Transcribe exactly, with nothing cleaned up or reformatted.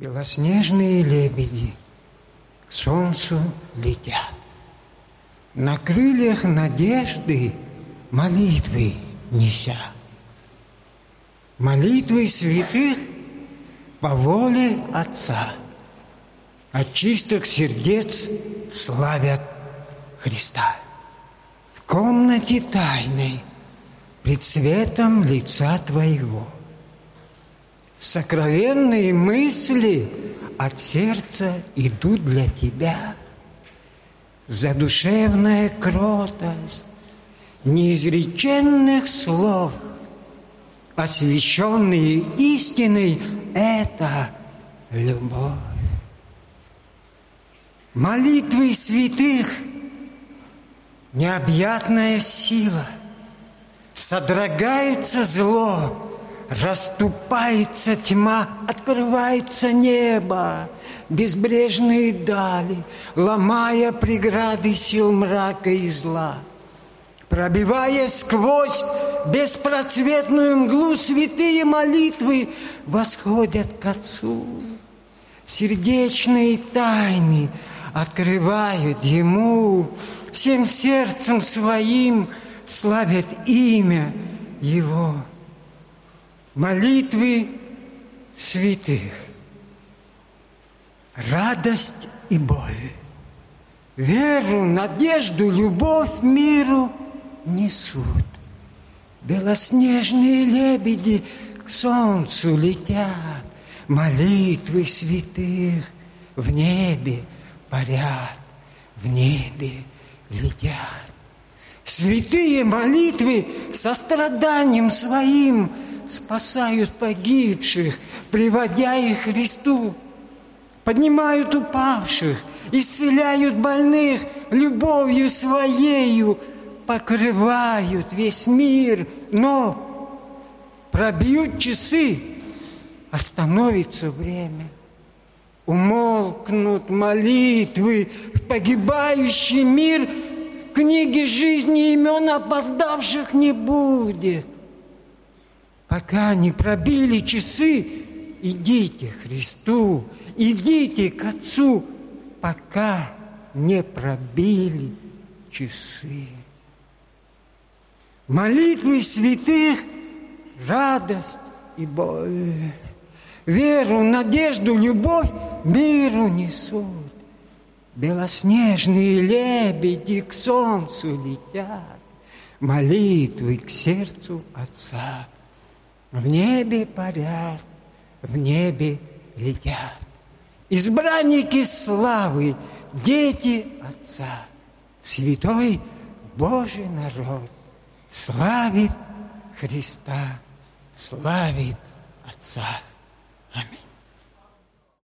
Белоснежные лебеди к солнцу летят. На крыльях надежды молитвы неся. Молитвы святых по воле Отца. От чистых сердец славят Христа. В комнате тайной пред светом лица Твоего сокровенные мысли от сердца идут для Тебя. Задушевная кротость неизреченных слов, освященные истиной, это любовь. Молитвы святых необъятная сила, содрогается зло, расступается тьма, открывается небо, безбрежные дали, ломая преграды сил мрака и зла. Пробивая сквозь беспросветную мглу, святые молитвы восходят к Отцу. Сердечные тайны открывают Ему, всем сердцем своим славят имя Его. Молитвы святых, радость и боль, веру, надежду, любовь миру несут. Белоснежные лебеди к солнцу летят, молитвы святых в небе парят, в небе летят. Святые молитвы состраданием своим спасают погибших, приводя их к Христу, поднимают упавших, исцеляют больных, любовью своею покрывают весь мир. Но пробьют часы, остановится время, умолкнут молитвы, в погибающий мир в книге жизни имен опоздавших не будет. Пока не пробили часы, идите к Христу, идите к Отцу, пока не пробили часы. Молитвы святых – радость и боль, веру, надежду, любовь миру несут. Белоснежные лебеди к солнцу летят, молитвы к сердцу Отца. В небе парят, в небе летят. Избранники славы, дети Отца, святой Божий народ славит Христа, славит Отца. Аминь.